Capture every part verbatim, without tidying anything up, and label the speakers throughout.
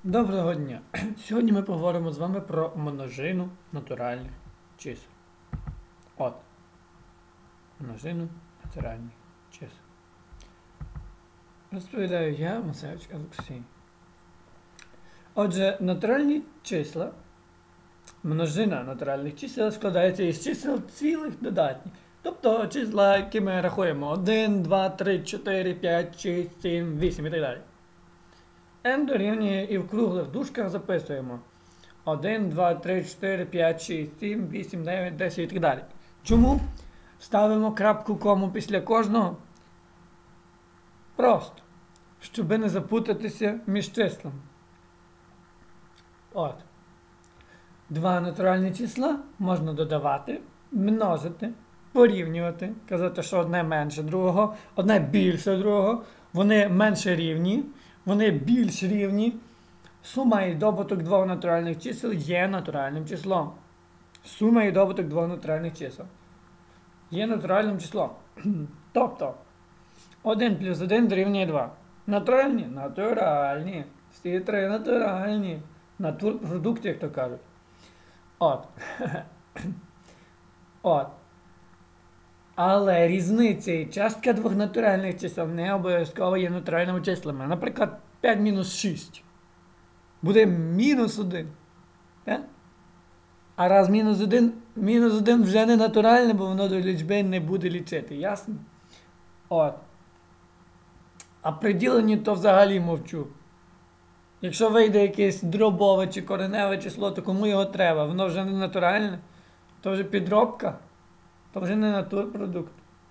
Speaker 1: Доброго дня! Сьогодні ми поговоримо з вами про множину натуральних чисел. От. Множину натуральних чисел. Розповідаю я, Масевич Олексій. Отже, натуральні числа, множина натуральних чисел складається із чисел цілих додатніх. Тобто числа, які ми рахуємо один, два, три, чотири, п'ять, шість, сім, вісім і так далі. n дорівнює і в круглих дужках записуємо один, два, три, чотири, п'ять, шість, сім, вісім, дев'ять, десять і так далі. Чому ставимо крапку кому після кожного? Просто, щоб не запутатися між числами. От. Два натуральні числа можна додавати, множити, порівнювати, казати, що одне менше другого, одне більше другого, вони менше рівні. Вони більш рівні. Сума і добуток двох натуральних чисел є натуральним числом. Сума і добуток двох натуральних чисел є натуральним числом. Тобто, один плюс один дорівнює два. Натуральні? Натуральні. Всі три натуральні. Натурпродукти, як то кажуть. От. От. Але різниця і частка двох натуральних чисел не обов'язково є натуральними числами. Наприклад, п'ять мінус шість буде мінус один. Так? А раз мінус один, мінус один вже не натуральне, бо воно до лічби не буде лічити. Ясно? От. А при діленні то взагалі мовчу. Якщо вийде якесь дробове чи кореневе число, то кому його треба? Воно вже не натуральне, то вже підробка. То вже не натурпродукт.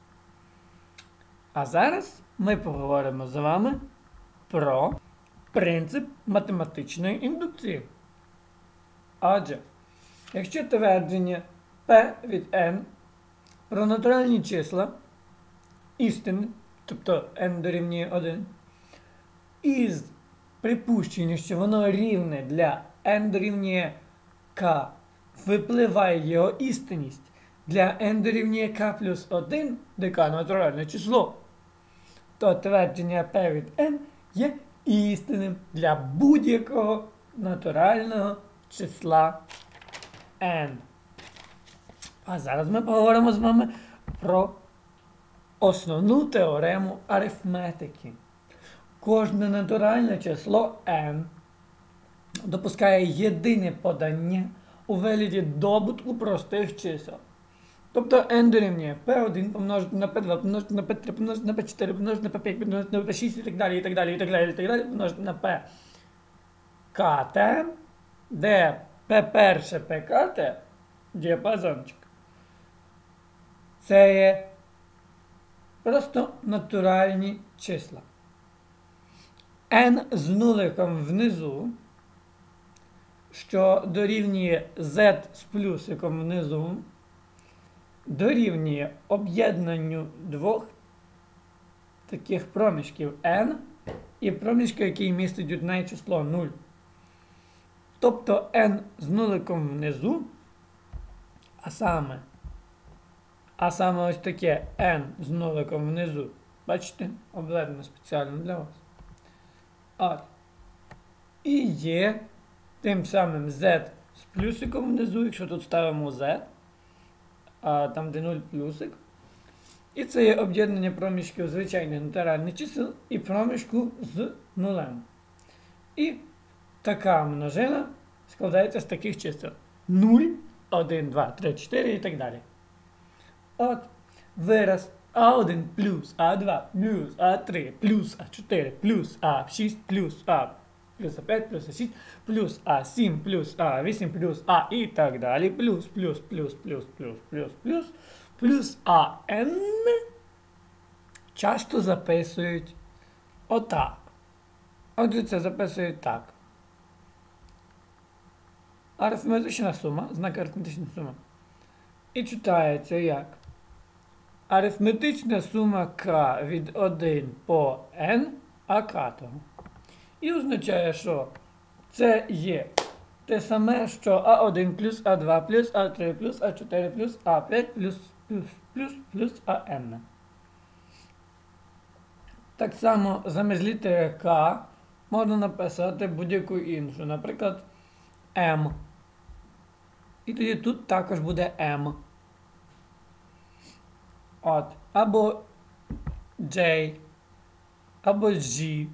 Speaker 1: А зараз ми поговоримо з вами про принцип математичної індукції. Отже, якщо твердження P від n про натуральні числа істини, тобто n дорівнює один, із припущення, що воно рівне для n дорівнює k, випливає його істинність для n дорівнює k плюс один, де k натуральне число, то твердження P від n є істинним для будь-якого натурального числа n. А зараз ми поговоримо з вами про основну теорему арифметики. Кожне натуральне число n допускає єдине подання у вигляді добутку простих чисел. Тобто n дорівнює пі один помножити на пі два, помножити на пі три, помножити на пі чотири, помножити на пі п'ять, помножити на пі шість і так далі, і так далі, і так далі, і так далі, помножити на p kt, де p перше pkt, діапазончик. Це є просто натуральні числа. N з нуликом внизу, що дорівнює z з плюсиком внизу, дорівнює об'єднанню двох таких проміжків n і проміжка, який містить одне число нуль. Тобто n з нуликом внизу, а саме, а саме ось таке n з нуликом внизу, бачите, обведено спеціально для вас. От. І є тим самим z з плюсиком внизу, якщо тут ставимо z, а там де нуль плюсик. І це є об'єднання проміжків звичайних натуральних чисел і проміжку з нулем. І така множина складається з таких чисел нуль, один, два, три, чотири і так далі. От вираз а один плюс а два плюс а три плюс а чотири плюс а шість плюс а плюс а п'ять плюс а шість плюс а сім плюс а вісім плюс а і так далі плюс плюс плюс плюс плюс плюс плюс плюс а n часто записують отак. Отже, це записують так. Арифметична сума, знак арифметична сума. І читається як арифметична сума k від один по n акатого. І означає, що це є те саме, що а один плюс а два плюс а три плюс а чотири плюс а п'ять плюс плюс плюс плюс ан. Так само замість літери К можна написати будь-яку іншу, наприклад, m. І тоді тут також буде m. От. Або J, або G.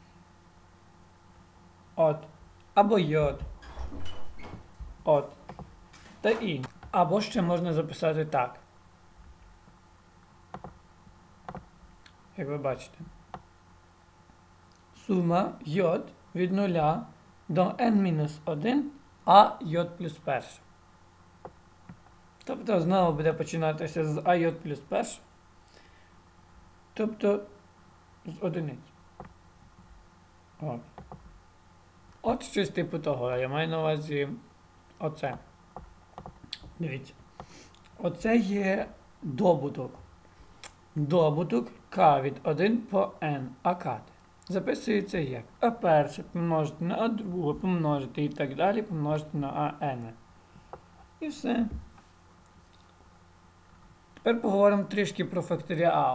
Speaker 1: От. Або J. От. Та інше. Або ще можна записати так. Як ви бачите. Сума J від нуля до n один, а J плюс перше. Тобто знову буде починатися з а J плюс перше. Тобто з одиниць. От. От щось типу того. Я маю на увазі оце. Дивіться. Оце є добуток. Добуток k від один по n. А k записується як а перше помножити на а друге, помножити і так далі, помножити на ан. І все. Тепер поговоримо трішки про факторіал.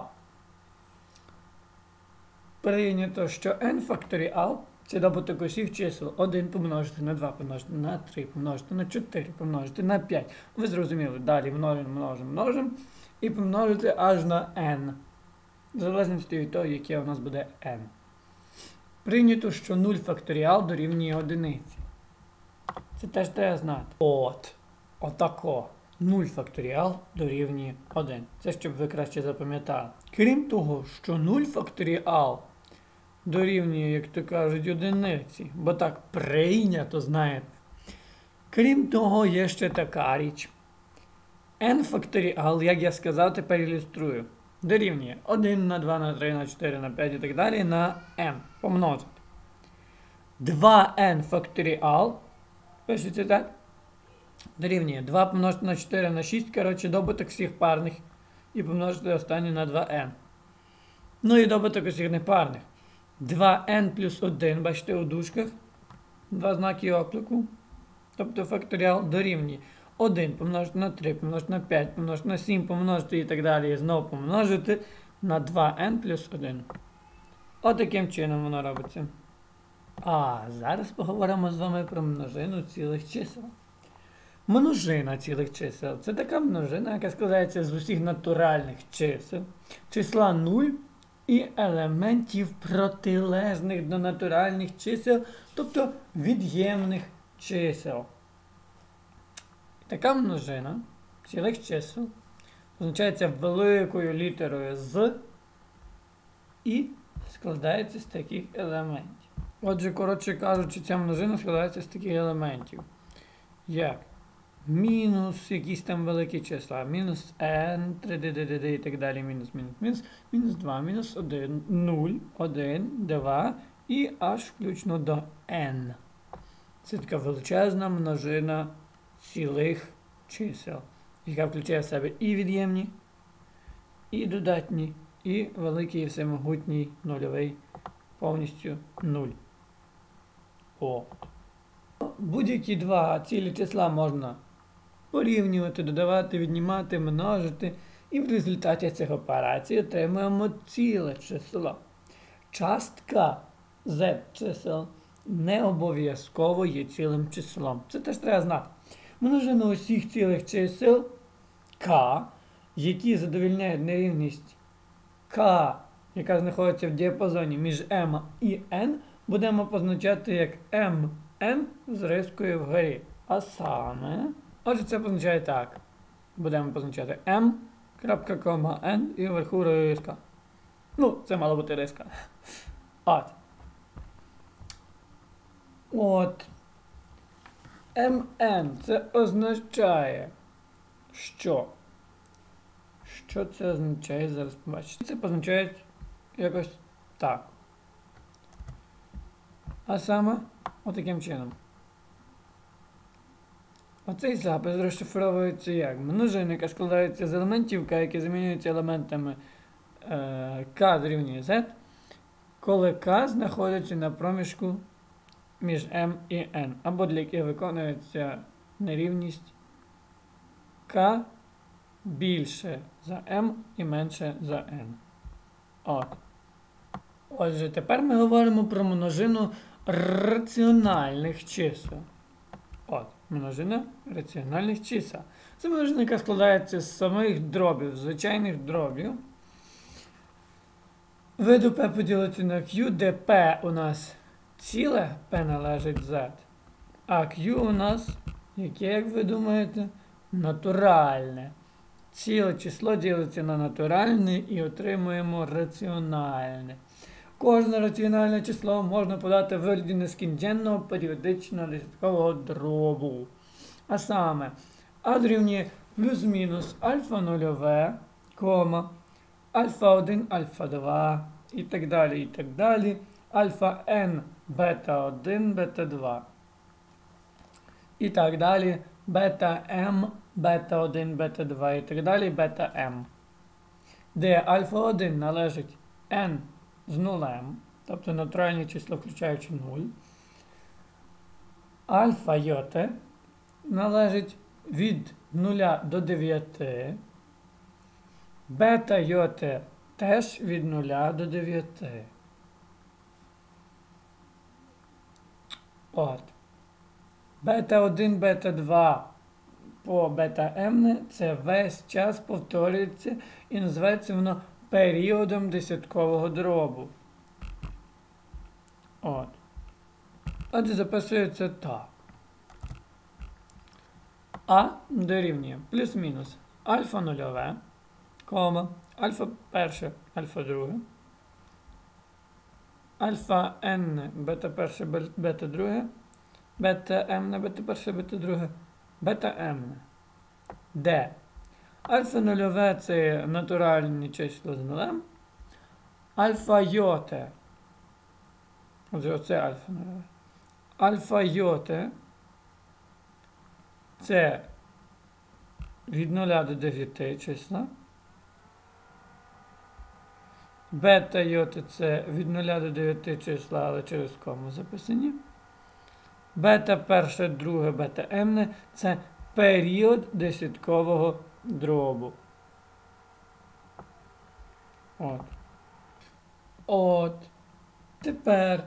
Speaker 1: Прийнято, що n факторіал це добуток усіх чисел. один помножити на два, помножити на три, помножити на чотири, помножити на п'ять. Ви зрозуміли, далі множимо, множимо, множимо і помножити аж на n. В залежності від того, яке у нас буде n. Прийнято, що нуль факторіал дорівнює одиниці. Це теж треба знати. От. Отако. нуль факторіал дорівнює один. Це щоб ви краще запам'ятали. Крім того, що нуль факторіал дорівнює, як то кажуть, одиниці. Бо так прийнято, знаєте. Крім того, є ще така річ. n факторіал, як я сказав, тепер ілюструю. Дорівнює один на два, на три, на чотири, на п'ять і так далі на n. Помножити. два ен факторіал. Пишеться так. Дорівнює два помножити на чотири на шість. Коротше, добуток всіх парних. І помножити останнє на два ен. Ну і добуток усіх непарних. два ен плюс один. Бачите у дужках. Два знаки оклику. Тобто факторіал дорівнює. один помножити на три, помножити на п'ять, помножити на сім, помножити і так далі. І знову помножити на два ен плюс один. Отаким чином воно робиться. А зараз поговоримо з вами про множину цілих чисел. Множина цілих чисел – це така множина, яка складається з усіх натуральних чисел, числа нуль і елементів протилежних до натуральних чисел, тобто від'ємних чисел. Така множина цілих чисел позначається великою літерою з і складається з таких елементів. Отже, коротше кажучи, ця множина складається з таких елементів, як мінус якісь там великі числа, мінус n, три д д д д і так далі, мінус, мінус, мінус, мінус два, мінус один, нуль, один, два і аж включно до n. Це така величезна множина цілих чисел, яка включає в себе і від'ємні, і додатні, і великий і всемогутній нульовий, повністю нуль. О. Будь-які два цілі числа можна порівнювати, додавати, віднімати, множити, і в результаті цих операцій отримуємо ціле число. Частка z чисел не обов'язково є цілим числом. Це теж треба знати. Множина усіх цілих чисел k, які задовільняють нерівність k, яка знаходиться в діапазоні між m і n, будемо позначати як mn з рискою вгорі. А саме, отже, це позначає так. Будемо позначати m, крапка, кома, n і вверху риска. Ну, це мало бути риска. От. От. mn це означає, що? Що це означає? Зараз побачите. Це позначає якось так. А саме, отаким чином. Оцей запис розшифровується як множина, яка складається з елементів k, які замінюються елементами е, k дорівнює z, коли k знаходиться на проміжку між m і n, або для яких виконується нерівність k більше за m і менше за n. От. Отже, тепер ми говоримо про множину раціональних чисел. От, множина раціональних чисел. Це множина, яка складається з самих дробів, звичайних дробів. Виду P поділити на Q, де P у нас ціле, P належить Z. А Q у нас, яке, як ви думаєте, натуральне. Ціле число ділиться на натуральне і отримуємо раціональне. Кожне раціональне число можна подати в вигляді нескінченного періодичного десяткового дробу. А саме, а дорівнює плюс-мінус альфа нульове, кома, альфа один, альфа два і так далі, і так далі. Альфа n, бета один, бета два. І так далі. Бета m, бета один, бета два і так далі, бета m. Де альфа один належить n з нулем, тобто натуральне число включаючи нуль. Альфа йоте належить від нуля до дев'яти. Бета йоте теж від нуля до дев'яти. От. Бета один, бета два по бета м це весь час повторюється і називається воно періодом десяткового дробу. От. Отже, записується так. А дорівнює плюс-мінус альфа нульове, кома, альфа перше, альфа друге, альфа n, бета перше, бета друге, бета m, бета перше, бета друге, бета m. Де альфа нульове це натуральне число з нулем. Альфа йоте. Отже, оце альфа нульове. Альфа йоте це від нуля до дев'яти числа. Бета йоте це від нуля до дев'яти числа, але через кому записані. Бета перше, друге, бета м це період десяткового дробу. От. От. Тепер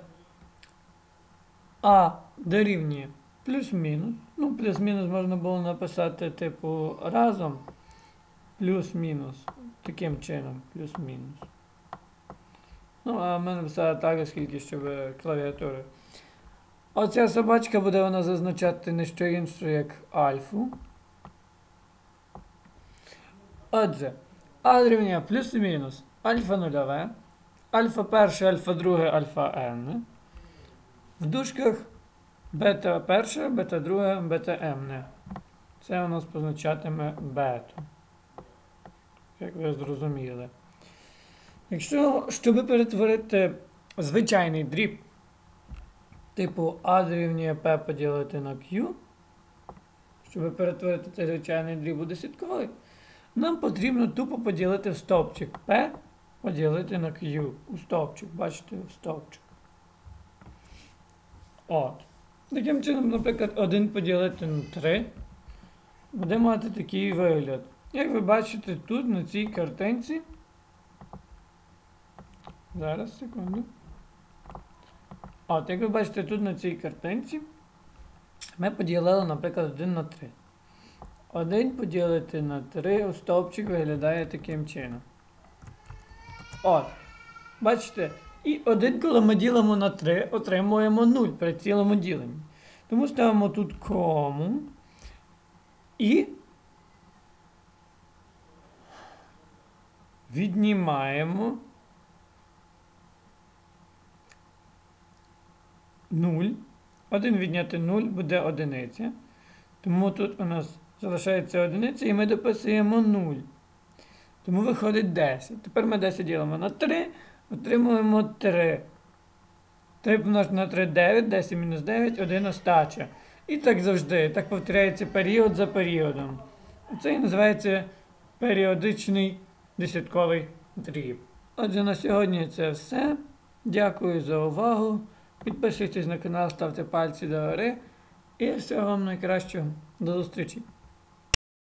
Speaker 1: А дорівнює плюс-мінус. Ну, плюс-мінус можна було написати, типу, разом. Плюс-мінус. Таким чином, плюс-мінус. Ну, а в мене написали так, оскільки щоб клавіатури. Оця собачка буде вона зазначати не що інше, як альфу. Отже, А дорівнює плюс-мінус альфа нульове, альфа перше, альфа друге, альфа n. В дужках бета перше, бета друге, бета m. Це у нас позначатиме бету. Як ви зрозуміли. Якщо, щоб перетворити звичайний дріб типу А дорівнює P поділити на Q, щоб перетворити цей звичайний дріб у десятковий, нам потрібно тупо поділити в стовпчик P поділити на Q. У стовпчик, бачите, у стовпчик. От. Таким чином, наприклад, один поділити на три буде мати такий вигляд. Як ви бачите, тут на цій картинці. Зараз, секунду. От, як ви бачите, тут на цій картинці ми поділили, наприклад, один на три. один поділити на три у стовпчик виглядає таким чином. От. Бачите? І один, коли ми ділимо на три, отримуємо нуль при цілому діленні. Тому ставимо тут кому і віднімаємо нуль. один відняти нуль буде одиниця. Тому тут у нас залишається одиниця і ми дописуємо нуль. Тому виходить десять. Тепер ми десять ділимо на три, отримуємо три. три помножити на три – дев'ять, десять мінус дев'ять, один остача. І так завжди. Так повторяється період за періодом. Це і називається періодичний десятковий дріб. Отже, на сьогодні це все. Дякую за увагу. Підписуйтесь на канал, ставте пальці догори. І всього вам найкращого. До зустрічі!